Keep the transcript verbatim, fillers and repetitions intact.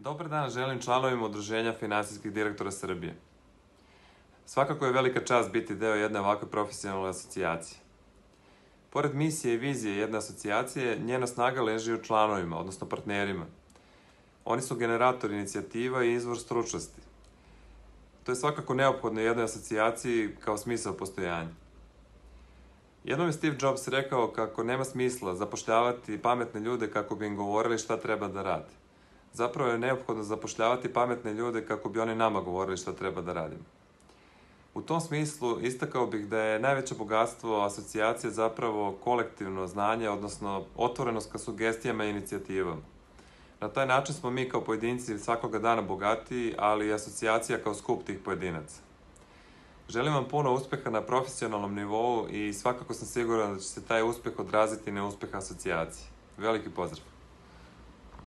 Dobar dan želim članovima Udruženja finansijskih direktora Srbije. Svakako je velika čast biti deo jedne ovakve profesionalne asocijacije. Pored misije i vizije jedne asocijacije, njena snaga leži u članovima, odnosno partnerima. Oni su generator inicijativa i izvor stručnosti. To je svakako neophodno jednoj asocijaciji kao smisao postojanja. Jednom je Steve Jobs rekao kako nema smisla zapošljavati pametne ljude kako bi im govorili šta treba da rade. Zapravo je neophodno zapošljavati pametne ljude kako bi oni nama govorili šta treba da radimo. U tom smislu istakao bih da je najveće bogatstvo asocijacije zapravo kolektivno znanje, odnosno otvorenost ka sugestijama i inicijativama. Na taj način smo mi kao pojedinci svakoga dana bogatiji, ali i asocijacija kao skup tih pojedinaca. Želim vam puno uspeha na profesionalnom nivou i svakako sam siguran da će se taj uspeh odraziti na uspeh asocijacije. Veliki pozdrav!